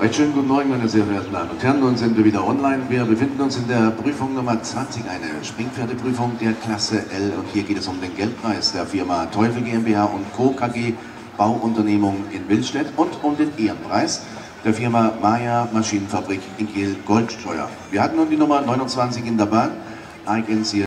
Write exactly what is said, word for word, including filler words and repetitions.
Recht schönen guten Morgen, meine sehr verehrten Damen und Herren. Nun sind wir wieder online. Wir befinden uns in der Prüfung Nummer zwanzig, eine Springpferdeprüfung der Klasse L. Und hier geht es um den Geldpreis der Firma Teufel GmbH und Co. K G, Bauunternehmung in Willstedt, und um den Ehrenpreis der Firma Maja Maschinenfabrik in Kiel Goldsteuer. Wir hatten nun die Nummer neunundzwanzig in der Bahn.